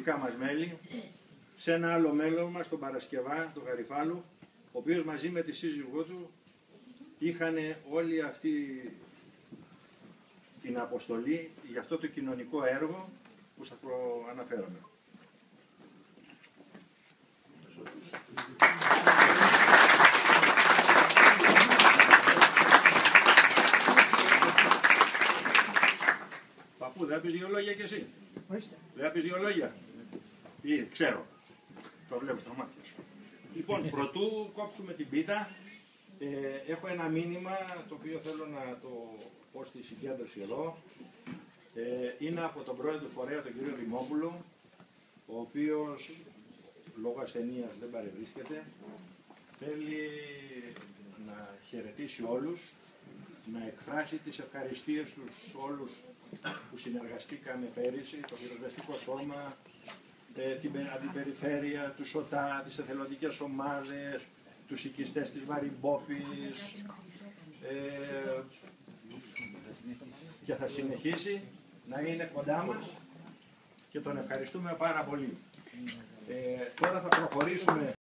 δικά μας μέλη, σε ένα άλλο μέλο μας, τον Παρασκευά, τον Γαριφάλου, ο οποίος μαζί με τη σύζυγό του είχαν όλη αυτή την αποστολή για αυτό το κοινωνικό έργο που σας προαναφέραμε. Παππού, δεν θα πεις δύο λόγια κι εσύ? Δεν θα πεις δύο λόγια? Ή, ξέρω. Το βλέπω στα μάτια σου. Λοιπόν, πρωτού κόψουμε την πίτα, έχω ένα μήνυμα το οποίο θέλω να το πω στη συγκέντρωση εδώ. Είναι από τον πρόεδρο του φορέα, τον κύριο Δημόπουλο, ο οποίος λόγω ασθενείας δεν παρευρίσκεται. Θέλει να χαιρετήσει όλους, να εκφράσει τις ευχαριστίες τους όλους που συνεργαστήκαμε πέρυσι, το πυροσβεστικό σώμα, την αντιπεριφέρεια, τους ΟΤΑ, τις εθελοντικές ομάδες, τους οικιστές της Βαριμπόφης, και θα συνεχίσει να είναι κοντά μας και τον ευχαριστούμε πάρα πολύ. Τώρα θα προχωρήσουμε